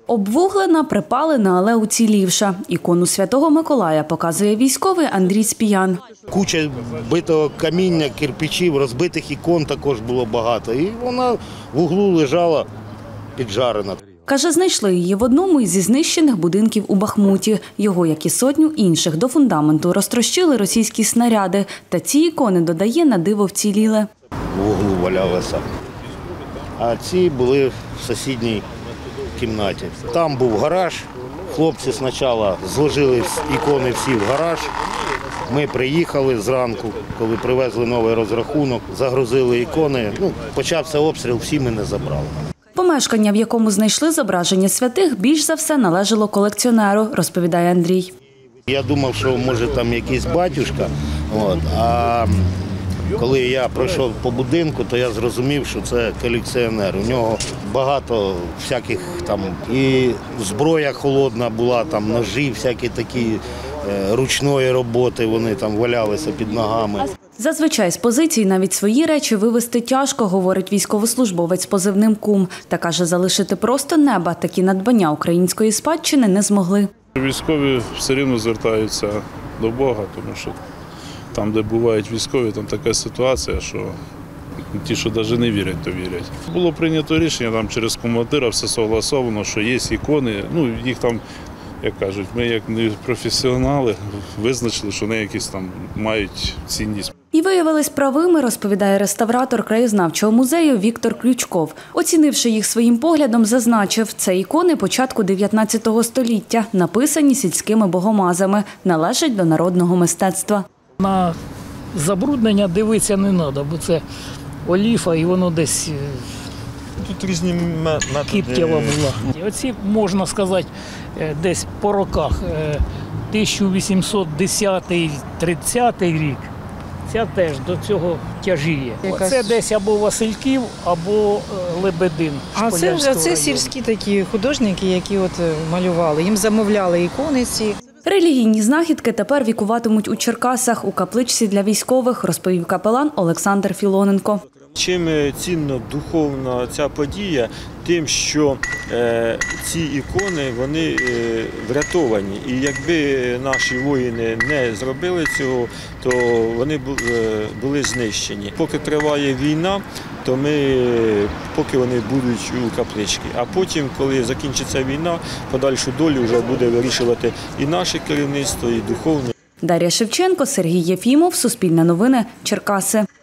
Обвуглена, припалена, але уцілівша. Ікону Святого Миколая показує військовий Андрій Спіян. Куча битого каміння, кирпичів, розбитих ікон також було багато. І вона в углу лежала піджарена. Каже, знайшли її в одному із знищених будинків у Бахмуті. Його, як і сотню інших, до фундаменту розтрощили російські снаряди. Та ці ікони, додає, на диво вціліли. В углу валялися. А ці були в сусідній кімнаті. Там був гараж. Хлопці спочатку зложили ікони всі в гараж. Ми приїхали зранку, коли привезли новий розрахунок, загрузили ікони. Почався обстріл, всі мене забрали. Помешкання, в якому знайшли зображення святих, більш за все належало колекціонеру, розповідає Андрій. Я думав, що може там якийсь батюшка, а коли я пройшов по будинку, то я зрозумів, що це колекціонер. У нього багато всяких там, і зброя холодна була, там ножі, всякі такі ручної роботи, вони там валялися під ногами. Зазвичай з позицій навіть свої речі вивезти тяжко, говорить військовослужбовець з позивним «Кум». Та каже, залишити просто неба такі надбання української спадщини не змогли. Військові все рівно звертаються до Бога, тому що там, де бувають військові, там така ситуація, що ті, що навіть не вірять, то вірять. Було прийнято рішення, там через командира все согласовано, що є ікони, їх там, як кажуть, ми як не професіонали визначили, що вони якісь там мають цінність. І виявились правими, розповідає реставратор краєзнавчого музею Віктор Ключков. Оцінивши їх своїм поглядом, зазначив, це ікони початку 19 століття, написані сільськими богомазами, належать до народного мистецтва. На забруднення дивитися не треба, бо це оліфа і воно десь тут різні методи. кіптєва була. Оці, можна сказати, десь по роках 1810-30 рік. Ця теж до цього тяжіє. Це десь або Васильків, або Лебедин. А це сільські такі художники, які малювали. Їм замовляли ікони ці. Релігійні знахідки тепер вікуватимуть у Черкасах у капличці для військових, розповів капелан Олександр Філоненко. Чим цінна духовна ця подія? Тим, що ці ікони, вони врятовані. І якби наші воїни не зробили цього, то вони були знищені. Поки триває війна, то поки вони будуть у капличці. А потім, коли закінчиться війна, подальшу долю вже буде вирішувати і наше керівництво, і духовне. Дар'я Шевченко, Сергій Єфімов, Суспільне новини, Черкаси.